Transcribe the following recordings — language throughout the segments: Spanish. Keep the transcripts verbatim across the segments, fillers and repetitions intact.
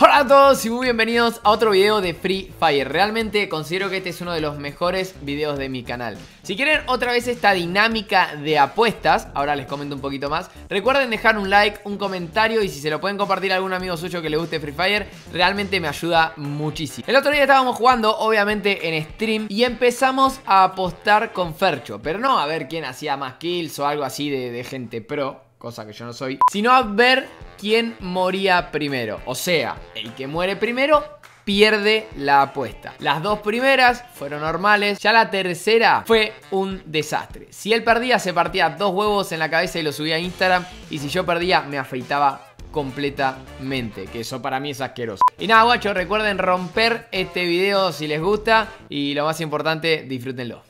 Hola a todos y muy bienvenidos a otro video de Free Fire. Realmente considero que este es uno de los mejores videos de mi canal. Si quieren otra vez esta dinámica de apuestas, ahora les comento un poquito más. Recuerden dejar un like, un comentario y si se lo pueden compartir a algún amigo suyo que le guste Free Fire, realmente me ayuda muchísimo. El otro día estábamos jugando, obviamente en stream, y empezamos a apostar con Fercho. Pero no a ver quién hacía más kills o algo así de, de gente pro, cosa que yo no soy, sino a ver quién moría primero. O sea, el que muere primero pierde la apuesta. Las dos primeras fueron normales, ya la tercera fue un desastre. Si él perdía, se partía dos huevos en la cabeza y lo subía a Instagram, y si yo perdía, me afeitaba completamente, que eso para mí es asqueroso. Y nada, guachos, recuerden romper este video si les gusta, y lo más importante, disfrútenlo.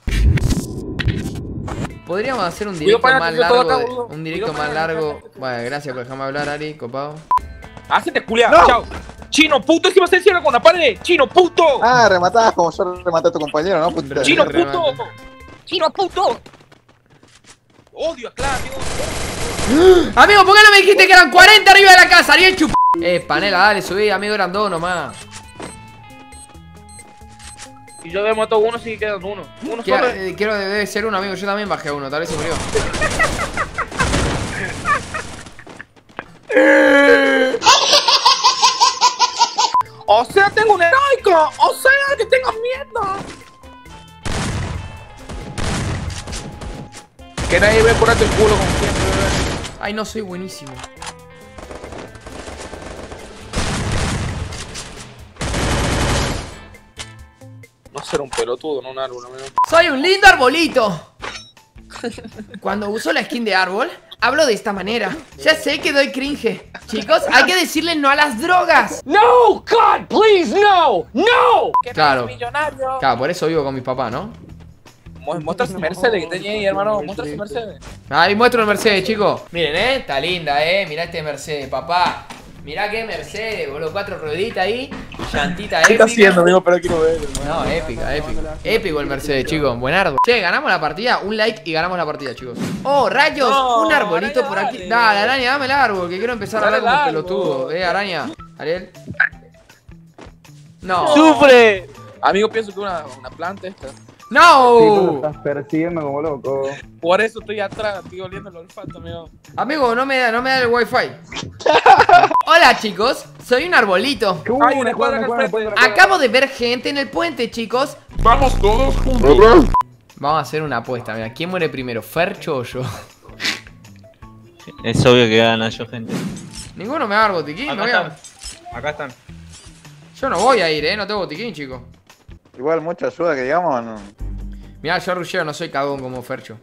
Podríamos hacer un directo más largo de, Un directo más largo. Bueno, gracias por dejarme hablar, Ari, copado. Hacete culiado, no. Chao. Chino puto, es que vas a decirlo con la pared. Chino puto. Ah, rematás como yo rematé a tu compañero, ¿no? Puta. Chino puto. Chino puto. Odio a Clara, amigo. Amigo, ¿por qué no me dijiste que eran cuarenta arriba de la casa? Ariel chup. Eh, panela, dale, subí, amigo, eran dos nomás. Y yo he matado uno, sí quedan uno. Uno Quiero, solo. eh, quiero debe ser un amigo, yo también bajé uno, tal vez se murió. O sea, tengo un heroico. O sea, que tengo miedo. Que nadie ve curarte el culo como siempre, bebé. Ay, no, soy buenísimo. No ser un pelotudo, no un árbol, amigo. Soy un lindo arbolito. Cuando uso la skin de árbol, hablo de esta manera. Ya sé que doy cringe. Chicos, hay que decirle no a las drogas. No, God, please, no, no. Claro. Millonario. Claro, por eso vivo con mis papás, ¿no? Muestra su Mercedes que tenía ahí, hermano. Muestra su Mercedes. Ahí muestro el Mercedes, chicos. Miren, eh, está linda, eh. Mirá este Mercedes, papá. Mirá qué Mercedes, boludo. Cuatro rueditas ahí. Llantita épica. ¿Qué está haciendo, amigo? Pero quiero ver. No, épica, épica. Épico el Mercedes, chicos. Buenardo. Che, ganamos la partida. Un like y ganamos la partida, chicos. Oh, rayos. No, un arbolito araña, por aquí. dale. Dale, araña, dame el árbol. Que quiero empezar a Dale hablar como el árbol. pelotudo. Eh, araña. Ariel. No. ¡Sufre! Amigo, pienso que una, una planta esta. ¡No! Estás persiguiendo como loco. Por eso estoy atrás, estoy oliendo el olfato, amigo. Amigo, no me da, no me da el wifi. Hola, chicos. Soy un arbolito. Hay una cuadra acá al frente. Acabo de ver gente en el puente, chicos. Vamos todos juntos. Vamos a hacer una apuesta, mira. ¿Quién muere primero, Fercho o yo? Es obvio que gana yo, gente. Ninguno me va a dar botiquín. Me voy a... Acá están. Yo no voy a ir, eh. No tengo botiquín, chicos. Igual mucha ayuda que digamos, no. Mirá, yo rusheo, no soy cagón como Fercho.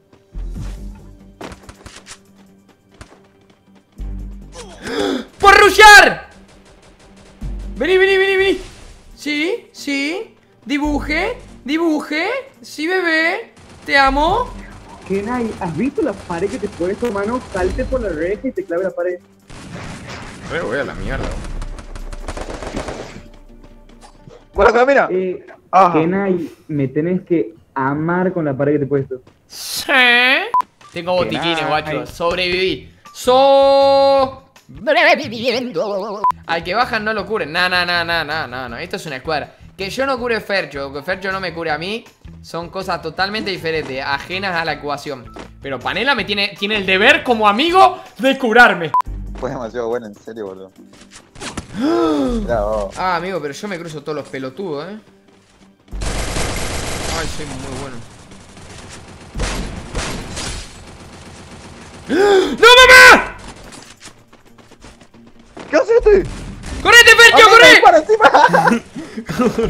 ¡Por rushear! Vení, vení, vení, vení. Sí, sí. Dibuje, dibuje. Sí, bebé. Te amo. Kenai, ¿has visto la pared que te pones tu mano? Salte por la reja y te clave la pared. Pero voy a la mierda. Bueno, acá, mira. Eh, Ajá. Kenai, me tenés que amar con la pared que te he puesto. Sí. Tengo botiquines, nice. guacho. Sobreviví. So... Al que bajan no lo curen. No, no, no, no, no, no, no. Esto es una escuadra. Que yo no cure Fercho, que Fercho no me cure a mí, son cosas totalmente diferentes, ajenas a la ecuación. Pero Panela me tiene, tiene el deber como amigo de curarme. Fue demasiado bueno, en serio, boludo. Mirá, vos. Ah, amigo, pero yo me cruzo todos los pelotudos, eh. Ay, soy muy bueno. ¡No, mamá! ¿Qué haces este? ¡Correte, Fercho, ¡Ah, corre! para encima!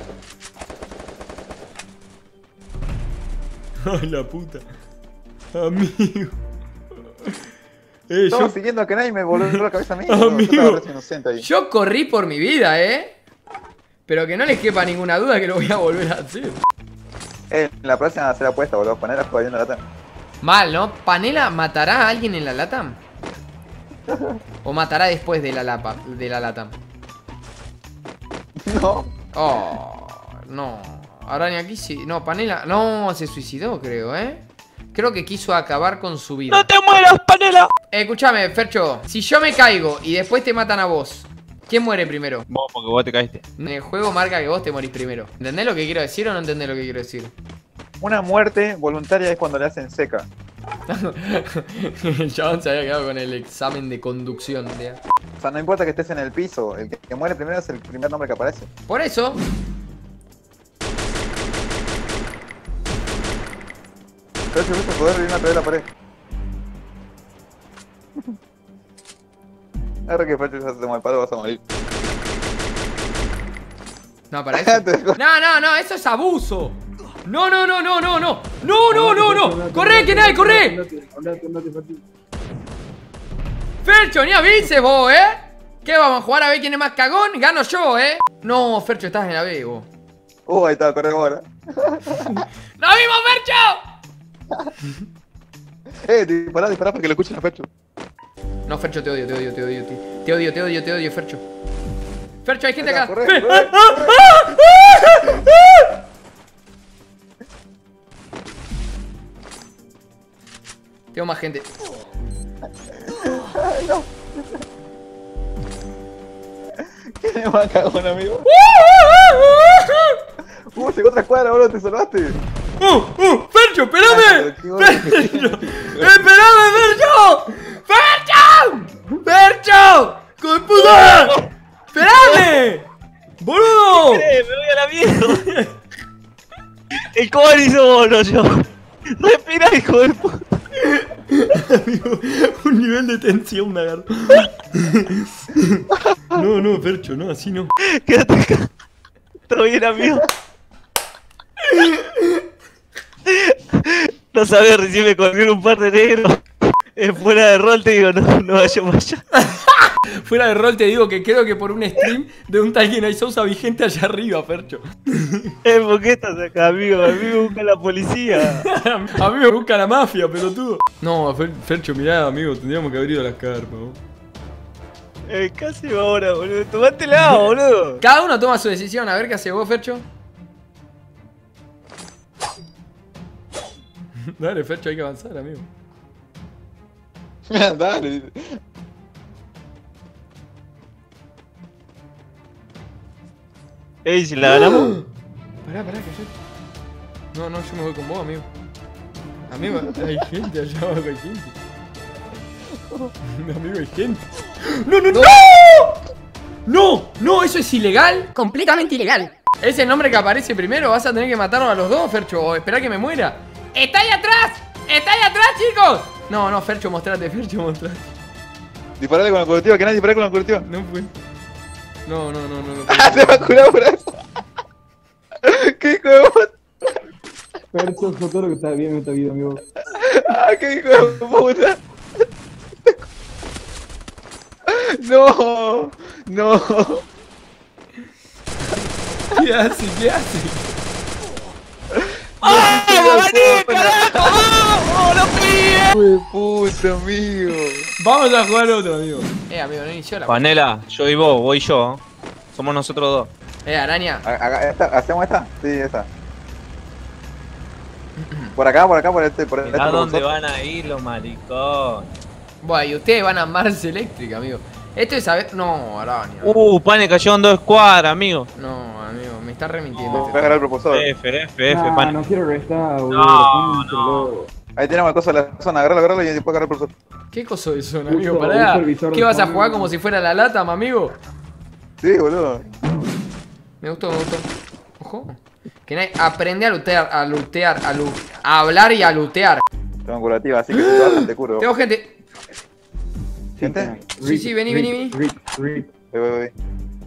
Ay, la puta. Amigo. Eh, Estaba yo, siguiendo a que nadie me voló la cabeza a mí. Amigo. Yo estaba recién inocente ahí. yo corrí por mi vida, eh. Pero que no les quepa ninguna duda que lo voy a volver a hacer. Eh, en la próxima será apuesta, boludo. Poner a jugar viendo la lata. Mal, ¿no? ¿Panela matará a alguien en la lata? ¿O matará después de la, lapa, de la lata? No. Oh, no. Araña aquí sí. No, Panela. No, se suicidó, creo, ¿eh? Creo que quiso acabar con su vida. ¡No te mueras, Panela! Eh, escúchame, Fercho. Si yo me caigo y después te matan a vos, ¿Quién muere primero? Vos, porque vos te caíste. En el juego marca que vos te morís primero. ¿Entendés lo que quiero decir o no entendés lo que quiero decir? Una muerte voluntaria es cuando le hacen seca. El chabón se había quedado con el examen de conducción. ¿Tía? O sea, no importa que estés en el piso, el que, que muere primero es el primer nombre que aparece. Por eso. Pero si gusta poder vivir una través de la pared. Ahora que Fercho ya se toma el palo vas a morir. No, para eso. No, no, no, eso es abuso. No, no, no, no, no, no. No, no, no, no. Corre, que nadie, corre. Fercho, ni avises vos, eh. ¿Qué vamos a jugar a ver quién es más cagón? Gano yo, eh. No, Fercho, estás en la B, vos. Uh, ahí está, corre ahora. ¡Nos vimos, Fercho! Eh, dispará, dispará para que lo escuchen a Fercho. No, Fercho, te odio, te odio, te odio, te, te odio, te odio, te odio, Fercho. Fercho, hay gente Acá, acá. corre, Fer- corre, ¡Ah, corre. ah, ah, ah! Tengo más gente. ¿Quién es más cagón, amigo? Uh, llegó otra escuadra, boludo, te salvaste. ¡Uh, uh! ¡Fercho, espérame! Qué bueno. ¡Fercho! ¡Espérame, Fercho! ¡Fercho! ¡Fercho! ¡Hijo de puta! ¡Espérame! ¡Boludo! Eh, me voy a la mierda. El cobre hizo bolo yo. Respira, hijo de puta. Amigo, un nivel de tensión me agarró. No, no, Fercho, no, así no. Quédate acá. Todo bien, amigo. No sabes, recién me corrieron un par de negros. Eh, fuera de rol te digo, no, no vaya más allá. Fuera de rol te digo que creo que por un stream de un tal Guinay Sousa vigente allá arriba, Fercho. Eh, ¿por qué estás acá, amigo? A mí me busca la policía. A mí me busca la mafia, pelotudo. No, Fer- Fercho, mirá, amigo, tendríamos que haber ido a las carpas, vos. Eh, casi ahora, boludo. Tomátela, boludo. Cada uno toma su decisión, a ver qué hace vos, Fercho. Dale, Fercho, hay que avanzar, amigo. Dale. Ey, si la ganamos. Pará, pará, que yo... No, no, yo me voy con vos, amigo. Amigo, hay gente allá abajo, hay gente. Amigo, hay gente. ¡No, no, no! ¡No! ¡No! ¿Eso es ilegal? Completamente ilegal. ¿Es el nombre que aparece primero? ¿Vas a tener que matarnos a los dos, Fercho? ¿O esperar que me muera? ¡Está ahí atrás! ¡Está ahí atrás, chicos! No, no, Fercho, mostrate, Fercho, mostrate. Disparale con la colectiva, que nadie dispare con la colectiva. No fue. No, no, no, no. no Ah, se va a curar por eso. ¿Qué hijo de puta? Fercho, fue todo lo que está bien en esta vida, amigo. Ah, qué hijo de puta. No, no. ¿Qué hace? ¿Qué hace? ¡Vamos, maní, carajo! ¡Vamos, los pibes! Hijo de puta, amigo. Vamos a jugar otro, amigo. Eh, amigo, no inició la... Panela, yo y vos, vos y yo. Somos nosotros dos. Eh, araña. A- a- esta- ¿Hacemos esta? Sí, esta. Por acá, por acá, por este, por este. Mirá por dónde vosotros. van a ir los maricones. Bueno, y ustedes van a Mars Eléctrica, amigo. Esto es saber... No, araña. Uh, pane, cayó en dos escuadras, amigo. No, amigo, me está remintiendo. Voy a este agarrar el propulsor. F, F, F, Nah, pane. no quiero restar, boludo. No, Pinche no. loco. Ahí tenemos el coso de la zona, agarralo, agarralo y después agarrar el propulsor. ¿Qué coso de zona, Uso- amigo? uso Pará. el visor ¿Qué de vas a fondo. jugar como si fuera la lata, amigo? Sí, boludo. Me gustó, me gustó. Ojo. Que nadie... Aprende a lutear, a lutear, a lu... a hablar y a lutear. Tengo curativa, así que si te bajan te curo. Tengo gente... ¿Gente? Sí, sí, vení, vení, vení. Rick, Rick. Voy, voy, voy.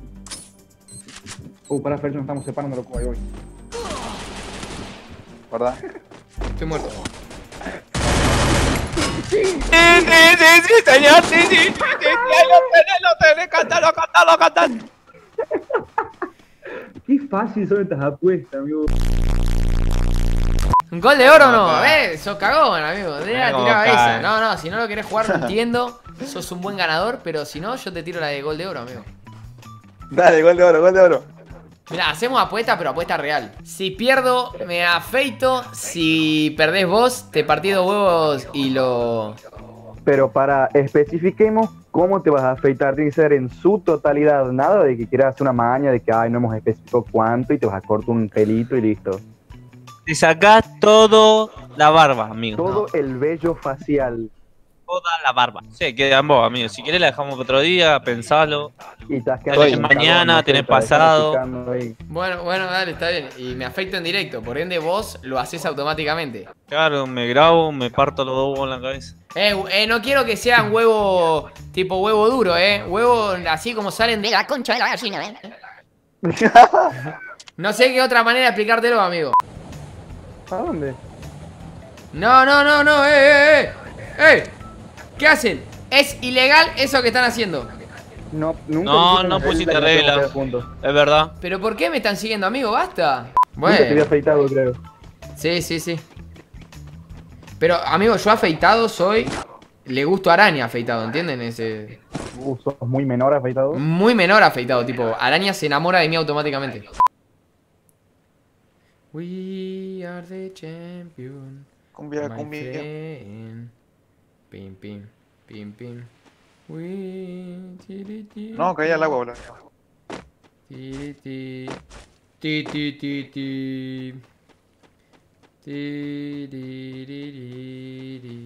Uh, pará, Fercho, nos estamos separando, loco, ahí voy. ¿Verdad? Estoy muerto. Sí, sí, sí, sí, señor, sí, sí, sí, sí, ahí lo tenés, lo tenés, cántalo, cántalo, cántalo. Qué fácil son estas apuestas, amigo. ¿Un gol de oro o no? Eh, sos cagón, amigo. De la Mirá cómo tiraba cae. esa. No, no, si no lo querés jugar, no entiendo. Sos un buen ganador, pero si no, yo te tiro la de gol de oro, amigo. Dale, gol de oro, gol de oro. Mirá, hacemos apuesta, pero apuesta real. Si pierdo, me afeito. Si perdés vos, te partí dos huevos y lo... Pero para especifiquemos cómo te vas a afeitar, tiene que ser en su totalidad, nada de que quieras hacer una maña de que ay no hemos especificado cuánto y te vas a cortar un pelito y listo. Te sacás todo la barba, amigo. Todo el vello facial. Toda la barba. Sí, queda en vos, amigo. Si querés la dejamos para otro día, pensalo. Y te has Tenés quedado mañana, no sé, tenés te vas pasado. picando ahí. Bueno, bueno, dale, está bien. Y me afecto en directo, por ende vos lo haces automáticamente. Claro, me grabo, me parto los dos huevos en la cabeza. Eh, eh, no quiero que sean huevo tipo huevo duro, eh. Huevo así como salen de la concha de la gallina, eh. No sé qué otra manera de explicártelo, amigo. ¿A dónde? No, no, no, no, eh, eh, eh. ¡Eh! ¿Qué hacen? Es ilegal eso que están haciendo. No, nunca No, pusiste no las pusiste reglas y nos reglas. quedamos juntos. Es verdad. ¿Pero por qué me están siguiendo, amigo? Basta. Nunca te había Bueno. afeitado, creo. Sí, sí, sí. Pero, amigo, yo afeitado soy... Le gusto a Araña afeitado, ¿entienden? Ese... Uh, sos muy menor afeitado. Muy menor afeitado, tipo, Araña se enamora de mí automáticamente. We are the champion. Cumbia, My cumbia. friend. Pim, pim, pim, pim. We... tiri, tiri, No, caí al agua, boludo. tiri, tiri. Ti, ti, ti, ti. Tiririri.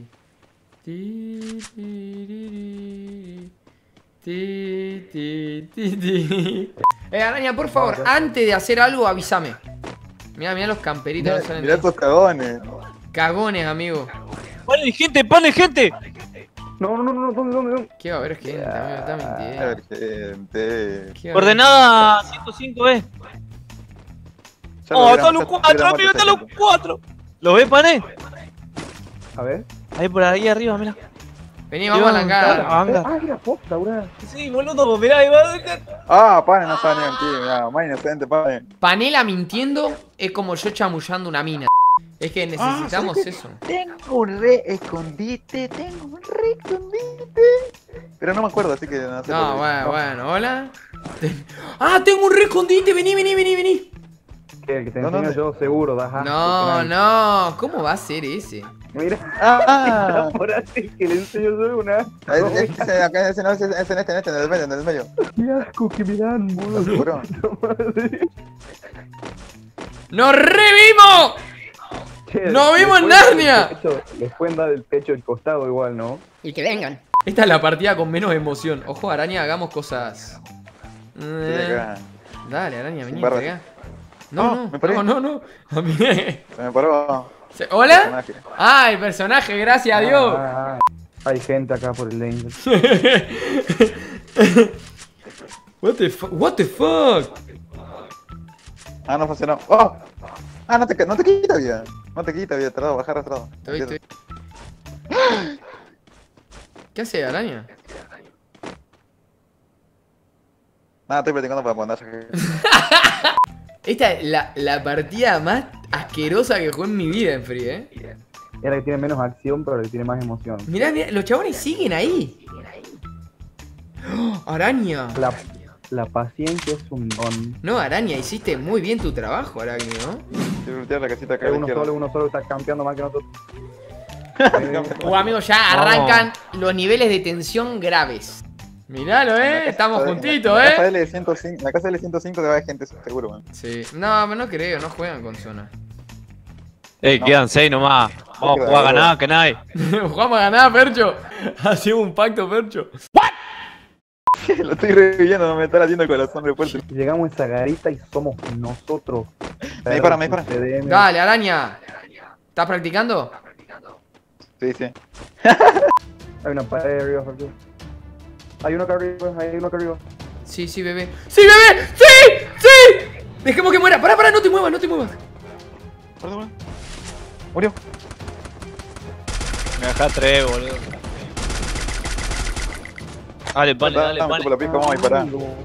Tiririri. Ti, ti, ti, ti. Eh, Araña, por favor, antes de hacer algo, avísame. Mirá, mirá los camperitos no salen Mirá de- estos cagones. Cagones, amigo. ¡Ponen gente, ponen gente! No, no, no, no, ¿dónde, dónde, dónde? ¿Qué va a haber gente, amigo? Está A mintiendo. ver, gente. ¿Qué va a haber? Coordenada ciento cinco, eh. Ya lo Oh, verán, están los ya cuatro, verán amigo, mucha están los gente. cuatro. ¿Los ves, pané? A ver. Ahí por ahí arriba, mira. Vení, vamos a la cara. Ah, anda. Ah, era posta, bro. Sí, boludo, mirá, ahí va. Ah, pane, no sabe ni mentir, mirá, más inocente, pane. Panela mintiendo es como yo chamullando una mina. Es que necesitamos eso. Tengo un re escondite, tengo un re escondite. Pero no me acuerdo, así que no sé. No, por qué. bueno, bueno, hola. Ah, tengo un re escondite, vení, vení, vení, vení. Que el que te No, no, enseño yo seguro, das asco, No, que no, ¿cómo va a ser ese? Mira, Ah, por así que le enseño yo una. ah. Es- es- es- acá ese no, es es en este, en este, en el medio, en el medio. Qué asco que me dan, boludo. ¿Seguro? ¡Nos revimos! Che, ¡Nos vimos en les pueden dar Narnia! el techo- Les pueden dar el techo del costado igual, ¿no? Y que vengan. Esta es la partida con menos emoción. Ojo, Araña, hagamos cosas. Sí, Eh, acá. Dale, Araña, vení, barra. acá. No, Oh, no, me paré. no, no, no. A mí- Se me paró. Se- ¿Hola? Personaje. Ah, el personaje, gracias a Dios. Ah, ah, ah. Hay gente acá por el lane. What the fuck? What the fuck? Ah, no funcionó. ¡Oh! Ah, no te, no te quita vida. No te quita vida, tardado, bajar arrastrado. Estoy, estoy. ¿Qué hace, Araña? Nada, estoy practicando para poner. Esta es la, la partida más asquerosa que jugué en mi vida en Free, eh. Era que tiene menos acción, pero que tiene más emoción. Mirá, mirá, los chabones siguen ahí. ¡Oh! Araña. La, la paciencia es un don. No, Araña, hiciste muy bien tu trabajo, Araña, ¿no? Quiero voltear la casita acá a Es la uno izquierda. solo, uno solo está campeando más que nosotros. Uh, amigos, ya arrancan los niveles de tensión graves. Miralo, En la eh. casa Estamos de- juntitos, en la casa eh. L ciento cinco, en la casa L ciento cinco te va a haber gente, eso seguro, man. Sí. No, no creo, no juegan con zona. Eh, No. quedan seis nomás. Vamos a queda jugar a algo. ganar, que nadie. Jugamos a ganar, Percho. Hacemos un pacto, Percho. Lo estoy reviviendo, no me está latiendo el corazón de fuerte. Llegamos a esa garita y somos nosotros. Me dispara, me dispara. C D M. Dale, Araña. ¿Estás practicando? Sí, sí. Hay una pared arriba, Jorge. Hay uno acá arriba, hay uno acá arriba. Sí, sí, bebé. ¡Sí, bebé! ¡Sí! ¡Sí! Dejemos que muera. Pará, pará, no te muevas, no te muevas. Perdón, murió. Me dejás tres, boludo. Dale, vale, dale, Dame, vale. chupa la pica, vamos a disparar.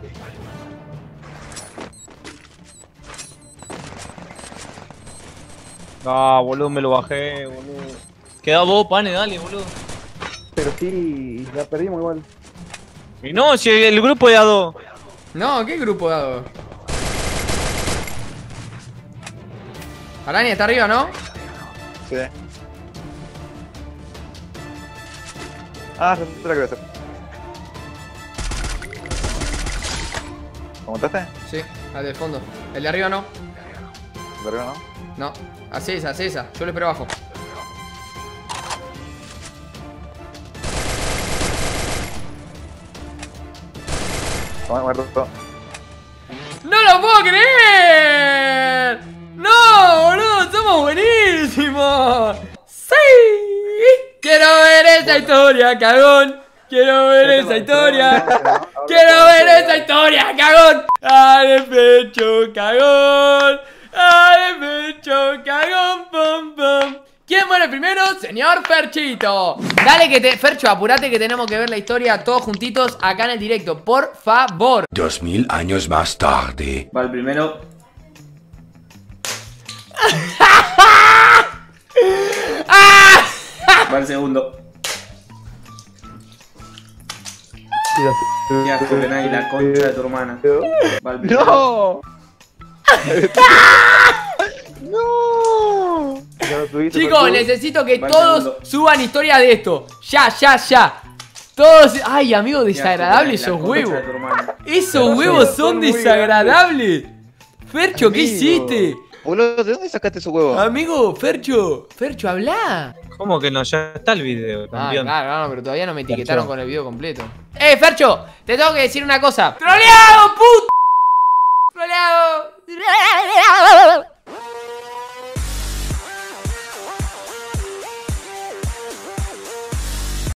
No, boludo, me lo bajé, boludo. Queda vos, pane, dale, boludo. Pero sí, la perdimos igual. Y no, si el grupo de a dos. No, ¿qué grupo dado? Araña está arriba, ¿no? Sí. Ah, ya sé lo que voy a hacer. ¿Lo montaste? Sí, al del fondo. El de arriba no. ¿De arriba no? No. Hace esa, hace esa. Yo le espero abajo. Toma, muerto. ¡No lo puedo creer! ¡No, boludo! ¡Somos buenísimos! ¡Sí! ¡Quiero ver esa historia, cagón! ¡Quiero ver esa historia! ¡Quiero ver esa historia, cagón! ¡Ay, de pecho, cagón! ¡Ay, de pecho, cagón! ¡Pum, pum! ¿Quién muere primero? Señor Ferchito. Dale que te... Fercho, apurate que tenemos que ver la historia todos juntitos acá en el directo. Por favor. Dos mil años más tarde. Va el primero. Va el segundo. Ya, Copenhague, la concha de tu hermana. Va el primero. ¡No! ¡No! Ya lo tuviste, Chicos, Percu. necesito que Va el todos segundo. suban historias de esto. Ya, ya, ya. Todos... Ay, amigo, Ya, desagradable Copenhague, esos la concha huevos. de tu hermana. Esos huevos son son muy desagradables. Fercho, ¿qué Amigo. hiciste? Boludo, ¿de dónde sacaste su huevo? Amigo, Fercho. Fercho, habla. ¿Cómo que no? Ya está el video, Ah, campeón. claro, no, pero todavía no me etiquetaron Fercho. con el video completo. Eh, Fercho, te tengo que decir una cosa. ¡Troleado, puto! ¡Troleado!